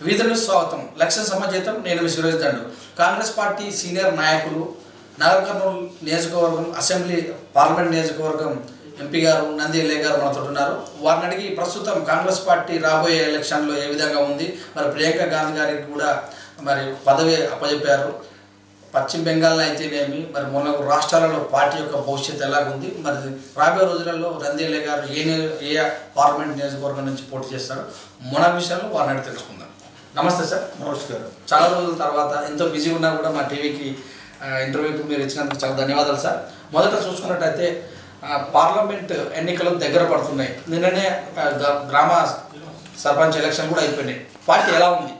వీధులకు స్వాగతం. లక్ష్య సమాజేతం. నేను మీ సురేష్దండు. కాంగ్రెస్ పార్టీ సీనియర్ నాయకులు నగర్ కర్నూల్ నియోజకవర్గం అసెంబ్లీ పార్లమెంట్ నియోజకవర్గం ఎంపీ గారు నంది ఎల్లయ్య గారు మనతో ఉన్నారు. వారిని అడిగి ప్రస్తుతం కాంగ్రెస్ పార్టీ రాబోయే ఎలక్షన్లో ఏ విధంగా ఉంది, మరి ప్రియాంక గాంధీ గారికి కూడా మరి పదవి అప్పచెప్పారు. పశ్చిమ బెంగాల్లో అయితేనేమి మరి మొన్న రాష్ట్రాలలో పార్టీ యొక్క భవిష్యత్తు ఎలాగుంది, మరి రాబోయే రోజులలో నంది ఎల్లయ్య గారు ఏ పార్లమెంట్ నియోజకవర్గం నుంచి పోటీ చేస్తారు, మొన్న విషయాల్లో వారిని అడిగి తెలుసుకుందాం. నమస్తే సార్. నమస్కారం. చాలా రోజుల తర్వాత ఎంతో బిజీగా ఉన్నా కూడా మా టీవీకి ఇంటర్వ్యూకి మీరు ఇచ్చినందుకు చాలా ధన్యవాదాలు సార్. మొదట చూసుకున్నట్టయితే పార్లమెంట్ ఎన్నికలు దగ్గర పడుతున్నాయి. నిన్ననే గ్రామ సర్పంచ్ ఎలక్షన్ కూడా అయిపోయినాయి. పార్టీ ఎలా ఉంది?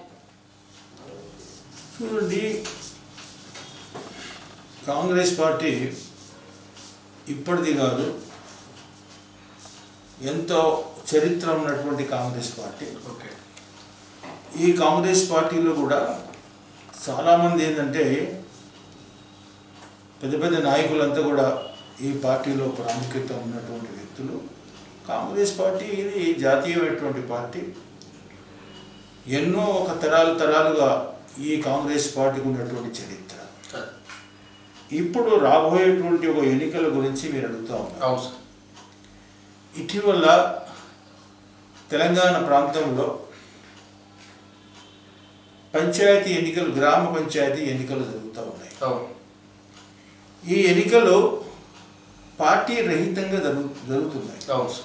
చూడండి, కాంగ్రెస్ పార్టీ ఇప్పటిది కాదు, ఎంతో చరిత్ర ఉన్నటువంటి కాంగ్రెస్ పార్టీ. ఓకే. ఈ కాంగ్రెస్ పార్టీలో కూడా చాలామంది ఏంటంటే పెద్ద పెద్ద నాయకులంతా కూడా ఈ పార్టీలో ప్రాముఖ్యత ఉన్నటువంటి వ్యక్తులు. కాంగ్రెస్ పార్టీ ఇది జాతీయమైనటువంటి పార్టీ. ఎన్నో ఒక తరాలుగా ఈ కాంగ్రెస్ పార్టీకి ఉన్నటువంటి చరిత్ర. ఇప్పుడు రాబోయేటువంటి ఒక ఎన్నికల గురించి మీరు అడుగుతూ ఉన్నారు. ఇటీవల తెలంగాణ ప్రాంతంలో పంచాయతీ ఎన్నికలు, గ్రామ పంచాయతీ ఎన్నికలు జరుగుతూ ఉన్నాయి. ఈ ఎన్నికలు పార్టీ రహితంగా జరుగుతున్నాయి.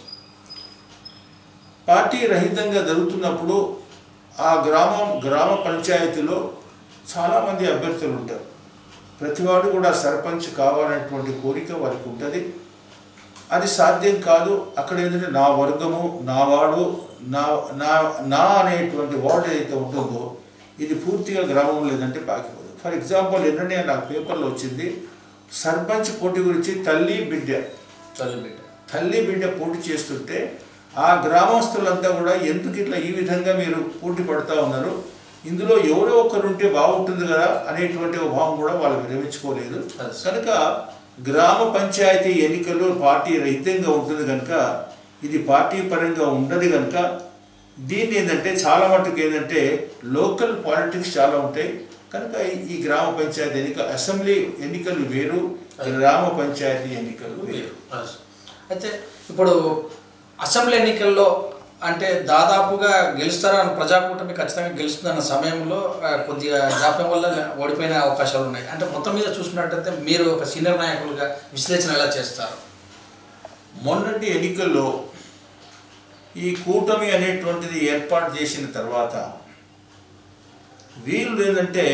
పార్టీ రహితంగా జరుగుతున్నప్పుడు ఆ గ్రామ పంచాయతీలో చాలామంది అభ్యర్థులు ఉంటారు. ప్రతివాడు కూడా సర్పంచ్ కావాలనేటువంటి కోరిక వారికి ఉంటుంది. అది సాధ్యం కాదు. అక్కడ ఏంటంటే నా వర్గము, నా వాడు, నా అనేటువంటి వార్డు ఏదైతే ఉంటుందో ఇది పూర్తిగా గ్రామం లేదంటే బాకిపోదు. ఫర్ ఎగ్జాంపుల్ ఏంటంటే నాకు పేపర్లో వచ్చింది, సర్పంచ్ పోటీ గురించి తల్లి బిడ్డ పోటీ చేస్తుంటే ఆ గ్రామస్తులంతా కూడా ఎందుకు ఇట్లా ఈ విధంగా మీరు పోటీ పడుతూ ఉన్నారు, ఇందులో ఎవరో ఒకరు ఉంటే బాగుంటుంది కదా అనేటువంటి భావం కూడా వాళ్ళు విరమించుకోలేదు. కనుక గ్రామ పంచాయతీ ఎన్నికల్లో పార్టీ రహితంగా ఉంటుంది కనుక ఇది పార్టీ పరంగా ఉండదు. కనుక దీన్ని ఏంటంటే చాలా మటుకు ఏంటంటే లోకల్ పాలిటిక్స్ చాలా ఉంటాయి. కనుక ఈ గ్రామ పంచాయతీ ఎన్నిక, అసెంబ్లీ ఎన్నికలు వేరు, గ్రామ పంచాయతీ ఎన్నికలు వేరు. అయితే ఇప్పుడు అసెంబ్లీ ఎన్నికల్లో అంటే దాదాపుగా గెలుస్తారని ప్రజాకూటమి ఖచ్చితంగా గెలుస్తుందన్న సమయంలో కొద్దిగా జాప్యం వల్ల ఓడిపోయిన అవకాశాలు ఉన్నాయి. అంటే మొత్తం మీద చూసుకున్నట్టయితే మీరు ఒక సీనియర్ నాయకులుగా విశ్లేషణ ఎలా చేస్తారు? మొన్నటి ఎన్నికల్లో ఈ కూటమి అనేటువంటిది ఏర్పాటు చేసిన తర్వాత వీళ్ళు ఏంటంటే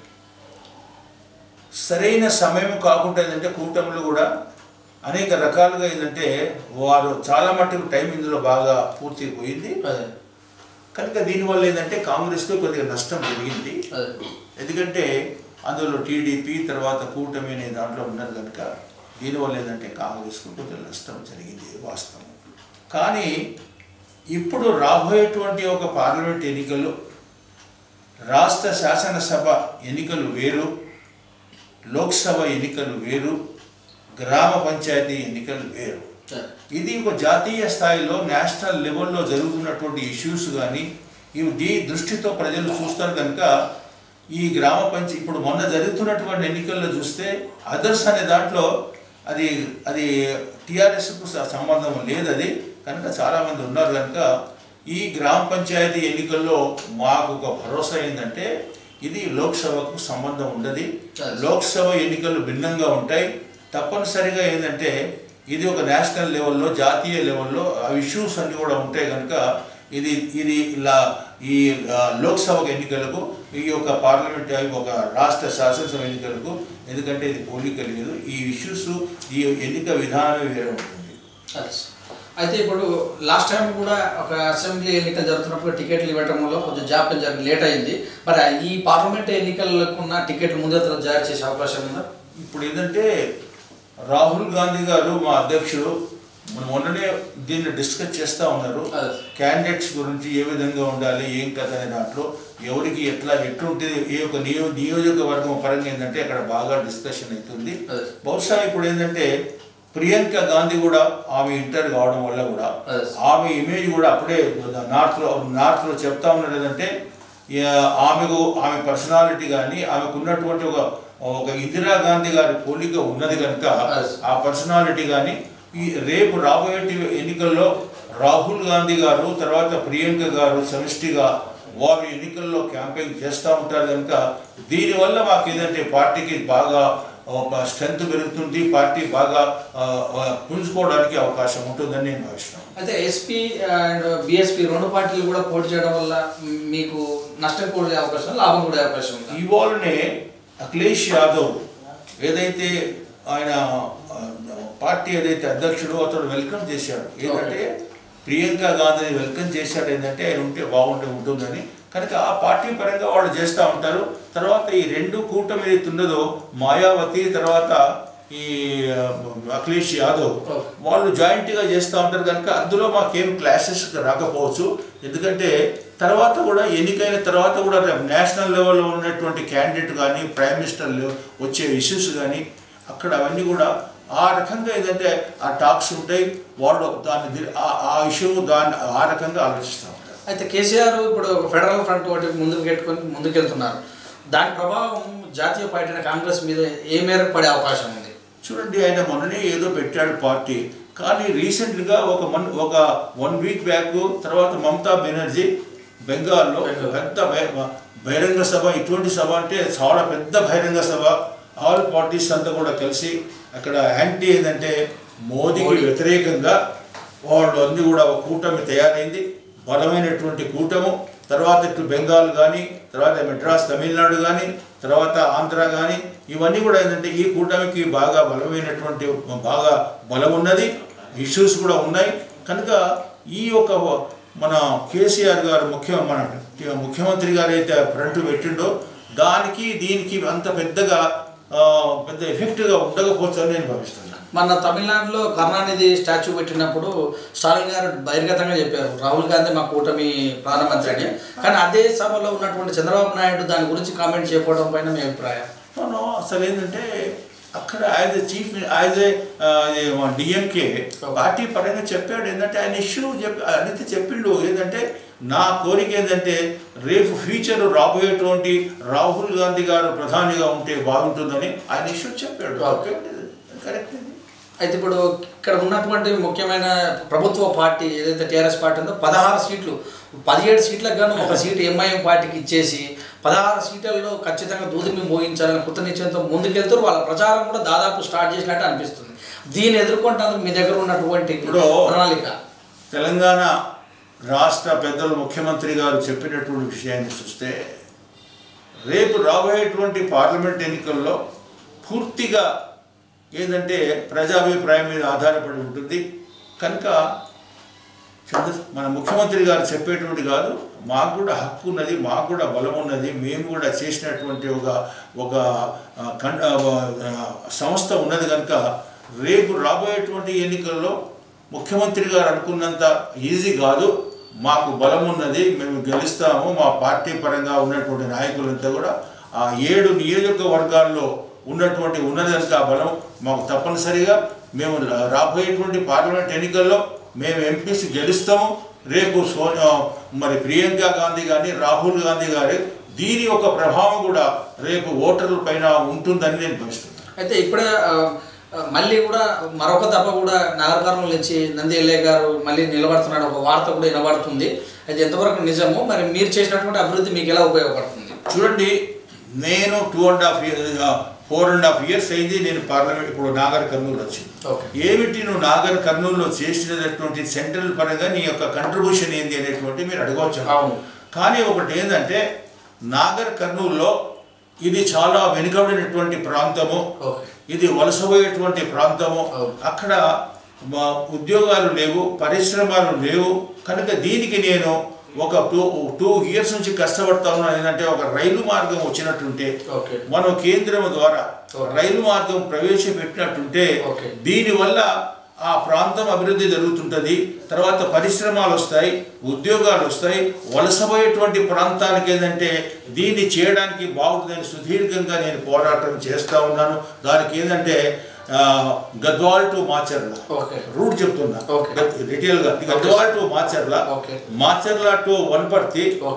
సరైన సమయం కాకుండా ఏంటంటే కూటమిలో కూడా అనేక రకాలుగా ఏంటంటే వారు చాలా మట్టుకు టైం ఇందులో బాగా పూర్తి పోయింది. కనుక దీనివల్ల ఏంటంటే కాంగ్రెస్లో కొద్దిగా నష్టం జరిగింది. ఎందుకంటే అందులో టీడీపీ తర్వాత కూటమి అనే దాంట్లో ఉన్నారు కనుక దీనివల్ల ఏంటంటే కాంగ్రెస్కు కొద్దిగా నష్టం జరిగింది వాస్తవం. కానీ ఇప్పుడు రాబోయేటువంటి ఒక పార్లమెంట్ ఎన్నికలు, రాష్ట్ర శాసనసభ ఎన్నికలు వేరు, లోక్సభ ఎన్నికలు వేరు, గ్రామ పంచాయతీ ఎన్నికలు వేరు. ఇది ఒక జాతీయ స్థాయిలో నేషనల్ లెవెల్లో జరుగుతున్నటువంటి ఇష్యూస్ కానీ ఇవి దృష్టితో ప్రజలు చూస్తారు. కనుక ఈ గ్రామ పంచాయతీ ఇప్పుడు మొన్న జరుగుతున్నటువంటి ఎన్నికల్లో చూస్తే అదర్స్ అనే దాంట్లో అది టీఆర్ఎస్కు సంబంధం లేదు. అది కనుక చాలామంది ఉన్నారు. కనుక ఈ గ్రామ పంచాయతీ ఎన్నికల్లో మాకు ఒక భరోసా ఏంటంటే ఇది లోక్సభకు సంబంధం ఉండదు. లోక్సభ ఎన్నికలు భిన్నంగా ఉంటాయి. తప్పనిసరిగా ఏంటంటే ఇది ఒక నేషనల్ లెవెల్లో, జాతీయ లెవెల్లో ఆ ఇష్యూస్ అన్నీ కూడా ఉంటాయి. కనుక ఇది ఇలా ఈ లోక్సభ ఎన్నికలకు, ఈ యొక్క పార్లమెంట్ ఒక రాష్ట్ర శాసనసభ ఎన్నికలకు, ఎందుకంటే ఇది పోలిక లేదు, ఈ ఇష్యూస్ ఈ ఎన్నిక విధానమే వేరే ఉంటుంది. అయితే ఇప్పుడు లాస్ట్ టైం కూడా ఒక అసెంబ్లీ ఎన్నికలు జరుగుతున్నప్పుడు టికెట్లు ఇవ్వడం వల్ల కొంచెం జాప్యం లేట్ అయింది. మరి ఈ పార్లమెంట్ ఎన్నికలకు ఉన్న టికెట్లు ముందే జారీ చేసే అవకాశం ఉందా? ఇప్పుడు ఏంటంటే రాహుల్ గాంధీ గారు మా అధ్యక్షుడు మొన్ననే దీన్ని డిస్కస్ చేస్తూ ఉన్నారు. క్యాండిడేట్స్ గురించి ఏ విధంగా ఉండాలి, ఏం కథ అనే దాంట్లో ఎవరికి ఎట్లుంటుంది, ఏ ఒక నియోజకవర్గం పరంగా ఏంటంటే అక్కడ బాగా డిస్కషన్ అవుతుంది. బహుశా ఇప్పుడు ఏంటంటే ప్రియాంక గాంధీ కూడా ఆమె ఇంటర్ కావడం వల్ల కూడా ఆమె ఇమేజ్ కూడా అప్పుడే నార్త్లో చెప్తా ఉన్నది ఏంటంటే ఆమె పర్సనాలిటీ కానీ ఆమెకు ఉన్నటువంటి ఒక ఇందిరాగాంధీ గారి పోలిక ఉన్నది కనుక ఆ పర్సనాలిటీ కానీ ఈ రేపు రాబోయే ఎన్నికల్లో రాహుల్ గాంధీ గారు తర్వాత ప్రియాంక గారు సమిష్టిగా వారు ఎన్నికల్లో క్యాంపెయిన్ చేస్తూ ఉంటారు కనుక దీనివల్ల మాకు ఏదంటే పార్టీకి బాగా స్ట్రెంత్ పెరుగుతుంది, పార్టీ బాగా పుంజుకోవడానికి అవకాశం ఉంటుందని నేను భావిస్తున్నాను. అయితే ఎస్పీ అండ్ బిఎస్పీ రెండు పార్టీలు కూడా పోటీ చేయడం వల్ల మీకు నష్టం కూడా అవకాశం, లాభం కూడా అవకాశం ఉంది. ఇవాళనే అఖిలేష్ యాదవ్ ఏదైతే ఆయన పార్టీ ఏదైతే అధ్యక్షుడు అతడు వెల్కమ్ చేశాడు, ఏంటంటే ప్రియాంక గాంధీని వెల్కమ్ చేశాడు, ఏంటంటే ఆయన ఉంటే ఉంటుందని. కనుక ఆ పార్టీ పరంగా వాళ్ళు చేస్తూ ఉంటారు. తర్వాత ఈ రెండు కూటమి ఏదైతే ఉన్నదో మాయావతి తర్వాత ఈ అఖిలేష్ యాదవ్ వాళ్ళు జాయింట్గా చేస్తూ ఉంటారు కనుక అందులో మాకేం క్లాషెస్ రాకపోవచ్చు. ఎందుకంటే తర్వాత కూడా ఎన్నికైన తర్వాత కూడా నేషనల్ లెవెల్లో ఉన్నటువంటి క్యాండిడేట్ కానీ ప్రైమ్ మినిస్టర్ వచ్చే ఇష్యూస్ కానీ అక్కడ అవన్నీ కూడా ఆ రకంగా ఏదంటే ఆ టాక్స్ ఉంటాయి, వాళ్ళు దాన్ని ఆ ఇష్యూ దాన్ని ఆ రకంగా ఆలోచిస్తూ ఉంటారు. అయితే కేసీఆర్ ఇప్పుడు ఫెడరల్ ఫ్రంట్ ఒకటి ముందుకెళ్తున్నారు, దాని ప్రభావం జాతీయ పార్టీ కాంగ్రెస్ మీద ఏ మేరకు పడే అవకాశం ఉంది? చూడండి, ఆయన మొన్ననే ఏదో పెట్టాడు పార్టీ, కానీ రీసెంట్గా ఒక 1 వీక్ బ్యాక్ తర్వాత మమతా బెనర్జీ బెంగాల్లో పెద్ద బహిరంగ సభ, ఇటువంటి సభ అంటే చాలా పెద్ద బహిరంగ సభ, ఆల్ పార్టీస్ అంతా కూడా కలిసి అక్కడ యాంటీ ఏంటంటే మోదీకి వ్యతిరేకంగా వాళ్ళు అన్నీ కూడా ఒక కూటమి తయారైంది, బలమైనటువంటి కూటము. తర్వాత ఇటు బెంగాల్ కానీ తర్వాత మెడ్రాస్ తమిళనాడు కానీ తర్వాత ఆంధ్ర కానీ ఇవన్నీ కూడా ఏంటంటే ఈ కూటమికి బాగా బలమైనటువంటి బాగా బలం ఉన్నది, ఇష్యూస్ కూడా ఉన్నాయి. కనుక ఈ మన కేసీఆర్ గారు ముఖ్యమంత్రి గారు అయితే ఫ్రంట్ పెట్టిండో దానికి దీనికి అంత పెద్ద ఎఫెక్ట్గా ఉండకపోవచ్చు అని నేను భావిస్తున్నాను. మన తమిళనాడులో కరుణానిధి స్టాచ్యూ పెట్టినప్పుడు స్టాలిన్ గారు బహిర్గతంగా చెప్పారు రాహుల్ గాంధీ మా కూటమి ప్రధానమంత్రి అని. కానీ అదే సభలో ఉన్నటువంటి చంద్రబాబు నాయుడు దాని గురించి కామెంట్ చేయకపోవడం పైన మీ అభిప్రాయం? అసలు ఏంటంటే అక్కడ యాజ్ ఏ డిఎంకే పార్టీ పరంగా చెప్పాడు, ఏంటంటే ఆయన ఇష్యూ అడిగితే చెప్పిండు ఏంటంటే నా కోరిక ఏంటంటే రేపు ఫ్యూచర్ రాబోయేటువంటి రాహుల్ గాంధీ గారు ప్రధానిగా ఉంటే బాగుంటుందని ఆయన ఇష్యూ చెప్పాడు. కరెక్ట్. అయితే ఇప్పుడు ఇక్కడ ఉన్నటువంటి ముఖ్యమైన ప్రభుత్వ పార్టీ ఏదైతే టీఆర్ఎస్ పార్టీ ఉందో 16 సీట్లు 17 సీట్లకు గాను ఒక సీటు ఎంఐఎం పార్టీకి ఇచ్చేసి 16 సీట్లలో ఖచ్చితంగా దూదిని మోగించాలని కృత నిశ్చయంతో ముందుకెళ్తారు. వాళ్ళ ప్రచారం కూడా దాదాపు స్టార్ట్ చేసినట్టు అనిపిస్తుంది. దీన్ని ఎదుర్కొంటానికి మీ దగ్గర ఉన్నటువంటి ప్రణాళిక? తెలంగాణ రాష్ట్ర పెద్దలు ముఖ్యమంత్రి గారు చెప్పినటువంటి విషయాన్ని చూస్తే రేపు రాబోయేటువంటి పార్లమెంట్ ఎన్నికల్లో పూర్తిగా ఏంటంటే ప్రజాభిప్రాయం మీద ఆధారపడి ఉంటుంది. కనుక మన ముఖ్యమంత్రి గారు చెప్పేటువంటి కాదు, మాకు కూడా హక్కు ఉన్నది, మాకు కూడా బలం ఉన్నది, మేము కూడా చేసినటువంటి ఒక సంస్థ ఉన్నది. కనుక రేపు రాబోయేటువంటి ఎన్నికల్లో ముఖ్యమంత్రి గారు అనుకున్నంత ఈజీ కాదు, మాకు బలం ఉన్నది, మేము గెలుస్తాము. మా పార్టీ పరంగా ఉన్నటువంటి నాయకులంతా కూడా ఆ 7 నియోజకవర్గాల్లో ఉన్నటువంటి ఉన్నది కనుక ఆ బలం మాకు తప్పనిసరిగా మేము రాబోయేటువంటి పార్లమెంట్ ఎన్నికల్లో మేము ఎంపీసీ గెలుస్తాము. రేపు మరి ప్రియాంక గాంధీ కానీ రాహుల్ గాంధీ గారి దీని ఒక ప్రభావం కూడా రేపు ఓటర్ల పైన ఉంటుందని నేను భావిస్తున్నాను. అయితే ఇప్పుడే మళ్ళీ కూడా మరొక దెబ్బ కూడా నగర్ కర్నూలు నుంచి నంది ఎల్లయ్య గారు మళ్ళీ నిలబడుతున్నాడు, ఒక వార్త కూడా వినబడుతుంది. అయితే ఎంతవరకు నిజము, మరి మీరు చేసినటువంటి అభివృద్ధి మీకు ఎలా ఉపయోగపడుతుంది? చూడండి, నేను 4.5 years అయింది నేను పార్లమెంట్ ఇప్పుడు నాగర్ కర్నూలు వచ్చింది. ఏమిటి నువ్వు నాగర్ కర్నూలులో చేసినటువంటి సెంట్రల్ పరంగా నీ యొక్క కంట్రిబ్యూషన్ ఏంది అనేటువంటి మీరు అడగవచ్చు. కానీ ఒకటి ఏంటంటే నాగర్ కర్నూలులో ఇది చాలా వెనుకబడినటువంటి ప్రాంతము, ఇది వలసపోయేటువంటి ప్రాంతము, అక్కడ ఉద్యోగాలు లేవు, పరిశ్రమలు లేవు. కనుక దీనికి నేను ఒక 2 years నుంచి కష్టపడతా ఉన్నాను. ఏంటంటే ఒక రైలు మార్గం వచ్చినట్టుంటే మనం కేంద్రం ద్వారా రైలు మార్గం ప్రవేశపెట్టినట్టుంటే దీనివల్ల ఆ ప్రాంతం అభివృద్ధి జరుగుతుంటుంది, తర్వాత పరిశ్రమలు వస్తాయి, ఉద్యోగాలు వస్తాయి. వలసపోయేటువంటి ప్రాంతానికి ఏంటంటే దీన్ని చేయడానికి బాగుంటుందని సుదీర్ఘంగా నేను పోరాటం చేస్తూ ఉన్నాను. దానికి ఏంటంటే గద్వాల్ టు మాచర్ల రూట్ చెప్తున్నా డీటెయిల్గా. Gadwal to Macherla, Macherla to Wanaparthy,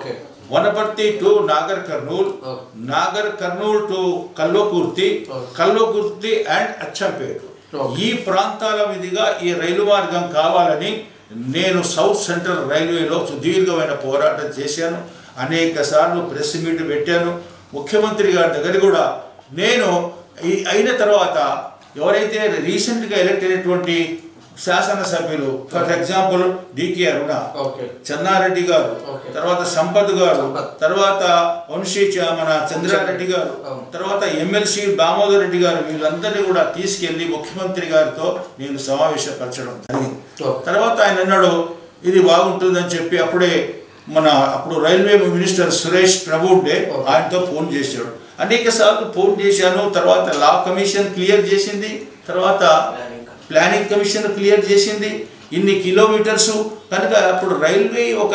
Wanaparthy to Nagar Kurnool, Nagar Kurnool to Kalwakurthy, Kalwakurthy and Achampet ఈ ప్రాంతాల మీదుగా ఈ రైలు మార్గం కావాలని నేను సౌత్ సెంట్రల్ రైల్వేలో సుదీర్ఘమైన పోరాటం చేశాను. అనేక సార్లు ప్రెస్ మీట్ పెట్టాను. ముఖ్యమంత్రి గారి దగ్గర కూడా నేను అయిన తర్వాత ఎవరైతే రీసెంట్గా ఎలక్ట్ అయినటువంటి శాసనసభ్యులు ఫర్ ఎగ్జాంపుల్ డికే అరుణ, చెన్నారెడ్డి గారు, తర్వాత సంపత్ గారు, తర్వాత వంశీ మన చంద్రారెడ్డి గారు, తర్వాత ఎమ్మెల్సీ దామోదర్ రెడ్డి గారు వీళ్ళందరినీ కూడా తీసుకెళ్లి ముఖ్యమంత్రి గారితో నేను సమావేశపరచడం జరిగింది. తర్వాత ఆయన అన్నాడు ఇది బాగుంటుందని చెప్పి అప్పుడు రైల్వే మినిస్టర్ సురేష్ ప్రభుడే ఆయనతో ఫోన్ చేశాడు. అనేక సార్లు ఫోన్ చేశాను. తర్వాత లా కమిషన్ క్లియర్ చేసింది, తర్వాత ప్లానింగ్ కమిషన్ క్లియర్ చేసింది ఇన్ని కిలోమీటర్స్. కనుక అప్పుడు రైల్వే ఒక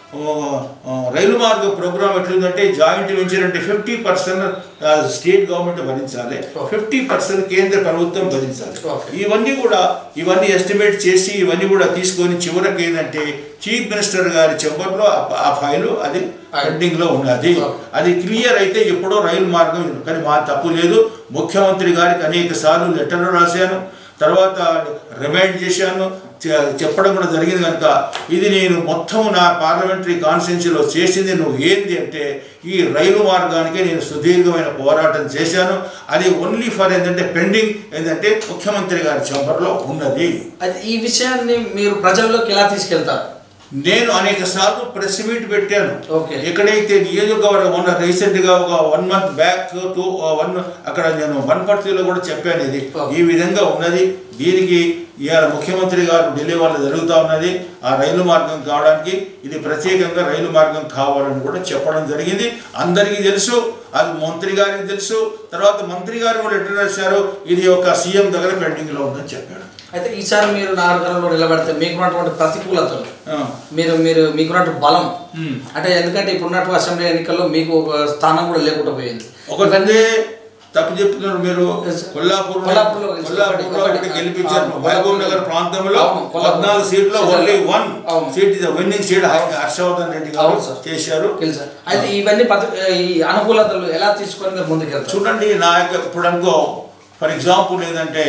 రైలు మార్గ ప్రోగ్రామ్ ఎట్లుందంటే జాయింట్ వెంచర్ అంటే 50% స్టేట్ గవర్నమెంట్ భరించాలి, 50% కేంద్ర ప్రభుత్వం భరించాలి. ఇవన్నీ ఎస్టిమేట్ చేసి ఇవన్నీ కూడా తీసుకొని చివరికి ఏంటంటే చీఫ్ మినిస్టర్ గారి చెంబర్లో ఆ ఫైలు అది పెండింగ్లో ఉన్నది. అది క్లియర్ అయితే ఎప్పుడో రైలు మార్గం. కానీ మా తప్పు లేదు. ముఖ్యమంత్రి గారికి అనేక సార్లు లెటర్లు రాశాను, తర్వాత రిమైండ్ చేశాను, చెప్పడం కూడా జరిగింది. కనుక ఇది నేను మొత్తం నా పార్లమెంటరీ కాన్స్టిట్యున్సీలో చేసింది నువ్వు ఏంది అంటే ఈ రైలు మార్గానికి నేను సుదీర్ఘమైన పోరాటం చేశాను. అది ఓన్లీ ఫర్ ఏంటంటే పెండింగ్ ఏంటంటే ముఖ్యమంత్రి గారి ఛాంబర్లో ఉన్నది. అది ఈ విషయాన్ని మీరు ప్రజల్లోకి ఎలా తీసుకెళ్తారు? నేను అనేక సార్లు ప్రెస్ మీట్ పెట్టాను. ఎక్కడైతే నియోజకవర్గం మొన్న రీసెంట్గా ఒక 1 month బ్యాక్ టు అక్కడ నేను వనపర్తిలో కూడా చెప్పాను ఇది ఈ విధంగా ఉన్నది. దీనికి ఇవాళ ముఖ్యమంత్రి గారు ఢిల్లీ వాళ్ళు జరుగుతూ ఉన్నది ఆ రైలు మార్గం కావడానికి. ఇది ప్రత్యేకంగా రైలు మార్గం కావాలని కూడా చెప్పడం జరిగింది. అందరికీ తెలుసు, అది మంత్రి గారికి తెలుసు. తర్వాత మంత్రి గారు కూడా లెటర్ రాశారు ఇది ఒక సీఎం దగ్గర పెండింగ్లో ఉందని చెప్పాడు. అయితే ఈసారి మీరు నాగర్లో నిలబడితే మీకున్నటువంటి ప్రతికూలతలు మీకున్నటువంటి బలం అంటే ఎందుకంటే ఇప్పుడున్నటువంటి అసెంబ్లీ ఎన్నికల్లో మీకు ఒక స్థానం కూడా లేకుండా పోయింది. ఒకటంటే తప్పు చెప్తున్నారు మీరు. కొల్లాపూర్లో గెలిపించారు. మహబూబ్ నగర్ ప్రాంతంలో 14 సీట్లో only 1 seat winning seat Harshavardhan Reddy గారు చేశారు. అయితే ఇవన్నీ ఈ అనుకూలతలు ఎలా తీసుకొని మీరు ముందుకెళ్తారు? చూడండి నా యొక్క ఇప్పుడు అనుకో ఫర్ ఎగ్జాంపుల్ ఏంటంటే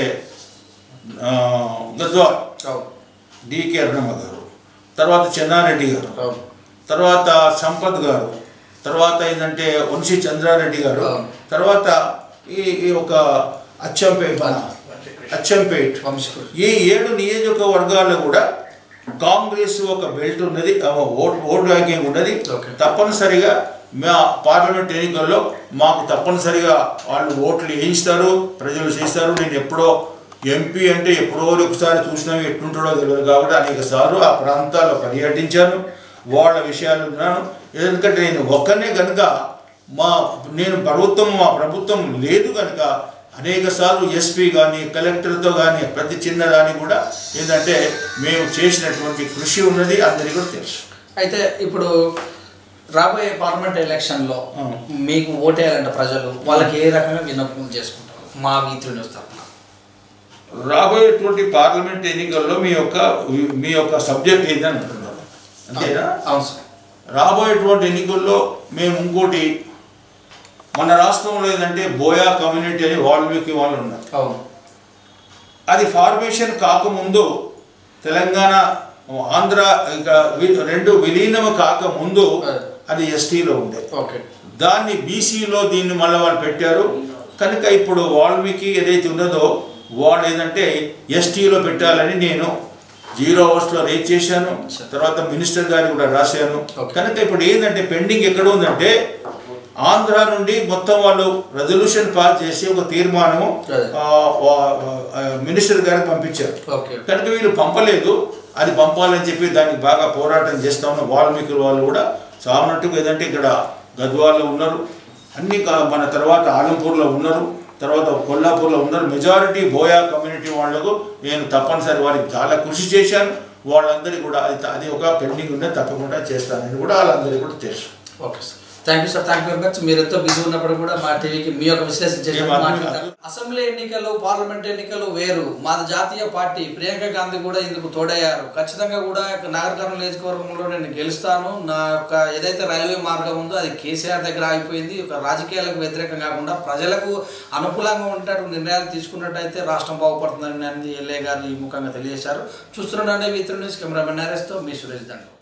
గద్వాల్ డికే అరుణమ్మ గారు, తర్వాత చెన్నారెడ్డి గారు, తర్వాత సంపత్ గారు, తర్వాత ఏంటంటే వంశీ చంద్రారెడ్డి గారు, తర్వాత ఈ ఒక అచ్చంపేట్ ఈ 7 నియోజకవర్గాల్లో కూడా కాంగ్రెస్ ఒక బెల్ట్ ఉన్నది, ఓట్ బ్యాంకింగ్ ఉన్నది. తప్పనిసరిగా మా పార్లమెంట్ ఎన్నికల్లో మాకు తప్పనిసరిగా వాళ్ళు ఓట్లు వేయిస్తారు, ప్రజలు చేస్తారు. నేను ఎప్పుడో ఎంపీ అంటే ఎప్పుడో ఒకసారి చూసినాము ఎట్లుంటాడో తెలియదు కాబట్టి అనేక సార్లు ఆ ప్రాంతాల్లో పర్యటించాను, వాళ్ళ విషయాలు విన్నాను. ఎందుకంటే నేను ఒక్కనే కనుక మా ప్రభుత్వం లేదు కనుక అనేక సార్లు ఎస్పీ కానీ కలెక్టర్తో కానీ ప్రతి చిన్నదాన్ని కూడా ఏంటంటే మేము చేసినటువంటి కృషి ఉన్నది అందరికీ కూడా తెలుసు. అయితే ఇప్పుడు రాబోయే పార్లమెంట్ ఎలక్షన్లో మీకు ఓటేయాలంటే ప్రజలు వాళ్ళకి ఏ రకంగా విన్నపం చేసుకుంటారు? మా వీధులు వస్తారు. రాబోయేటువంటి పార్లమెంట్ ఎన్నికల్లో మీ యొక్క సబ్జెక్ట్ ఏందని అంటున్నారు అంతేనా? అవును సార్. రాబోయేటువంటి ఎన్నికల్లో మేము ఇంకోటి మన రాష్ట్రంలో ఏంటంటే బోయా కమ్యూనిటీ అని వాల్మీకి వాళ్ళు ఉన్నారు. అది ఫార్మేషన్ కాకముందు తెలంగాణ ఆంధ్ర ఇంకా 2 విలీనం కాకముందు అది ఎస్టీలో ఉండే, దాన్ని బీసీలో దీన్ని మళ్ళీ వాళ్ళు పెట్టారు. కనుక ఇప్పుడు వాల్మీకి ఏదైతే ఉన్నదో వాళ్ళు ఏంటంటే ఎస్టీలో పెట్టాలని నేను 0 hours రేజ్ చేశాను. తర్వాత మినిస్టర్ గారికి కూడా రాశాను. కనుక ఇప్పుడు ఏంటంటే పెండింగ్ ఎక్కడ ఉందంటే ఆంధ్ర నుండి మొత్తం వాళ్ళు రెజల్యూషన్ పాస్ చేసి ఒక తీర్మానము మినిస్టర్ గారికి పంపించారు. కనుక వీళ్ళు పంపలేదు, అది పంపాలని చెప్పి దానికి బాగా పోరాటం చేస్తా ఉన్న వాల్మీకుల వాళ్ళు కూడా చావనట్టుగా ఏదంటే ఇక్కడ గద్వాల్లో ఉన్నారు, అన్ని మన తర్వాత ఆలంపూర్లో ఉన్నారు, తర్వాత కొల్లాపూర్లో ఉన్నారు. మెజారిటీ బోయా కమ్యూనిటీ వాళ్లకు నేను తప్పనిసరి వారికి చాలా కృషి చేశాను. వాళ్ళందరికీ కూడా అది ఒక పెండింగ్ ఉంటే తప్పకుండా చేస్తానని కూడా వాళ్ళందరికీ కూడా తెలుసు. Okay sir. Thank you sir, thank you very much. మీరు ఎంతో బిజీ ఉన్నప్పుడు కూడా మా టీవీకి మీ యొక్క విశ్లేషించారు. అసెంబ్లీ ఎన్నికలు, పార్లమెంట్ ఎన్నికలు వేరు. మా జాతీయ పార్టీ ప్రియాంక గాంధీ కూడా ఇందుకు తోడయ్యారు. ఖచ్చితంగా కూడా నగర్ కర్నూలు నియోజకవర్గంలో నేను గెలుస్తాను. నా యొక్క ఏదైతే రైల్వే మార్గం ఉందో అది కేసీఆర్ దగ్గర ఆగిపోయింది. ఒక రాజకీయాలకు వ్యతిరేకం కాకుండా ప్రజలకు అనుకూలంగా ఉండేటట్టు నిర్ణయాలు తీసుకున్నట్టయితే రాష్ట్రం బాగుపడుతుందని నంది ఎల్లయ్య గారు ఈ ముఖంగా తెలియజేశారు. చూస్తున్నాను V3 న్యూస్ కెమెరామెన్ నరేష్తో మీ సురేష్ దండు.